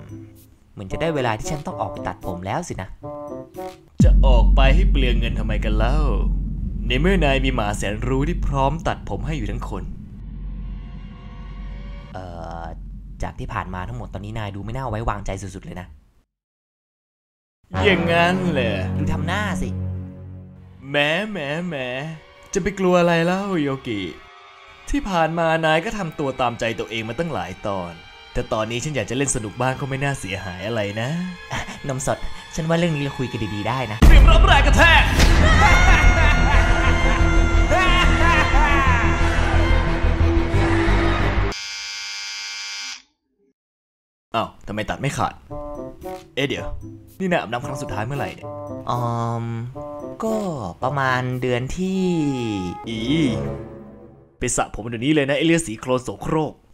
เหมือนจะได้เวลาที่ฉันต้องออกไปตัดผมแล้วสินะจะออกไปให้เปลืองเงินทำไมกันเล่าในเมื่อนายมีหมาแสนรู้ที่พร้อมตัดผมให้อยู่ทั้งคนจากที่ผ่านมาทั้งหมดตอนนี้นายดูไม่น่าไว้วางใจสุดๆเลยนะอย่างงั้นเลยดูทำหน้าสิแหมจะไปกลัวอะไรเล่าโยกิที่ผ่านมานายก็ทำตัวตามใจตัวเองมาตั้งหลายตอนแต่ตอนนี้ฉันอยากจะเล่นสนุกบ้างก็ไม่น่าเสียหายอะไรนะนมสดฉันว่าเรื่องนี้เราคุยกันดีๆได้นะเตรียมรับแรงกระแทกอ้าวทำไมตัดไม่ขาดเดี๋ยวนี่นายอาบน้ำครั้งสุดท้ายเมื่อไหร่เนี่ยก็ประมาณเดือนที่ไปสระผมเดี๋ยวนี้เลยนะไอเลือดสีโคลนโสโครก